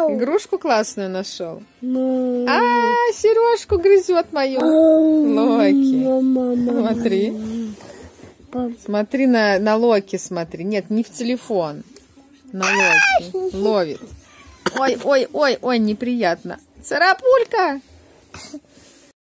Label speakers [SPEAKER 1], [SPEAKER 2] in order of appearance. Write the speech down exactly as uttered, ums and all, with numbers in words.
[SPEAKER 1] Игрушку классную нашел. А, сережку грызет мою. Локи. Смотри. Смотри на, на Локи, смотри. Нет, не в телефон. На Локи. Ловит. Ой, ой, ой, ой, неприятно. Царапулька.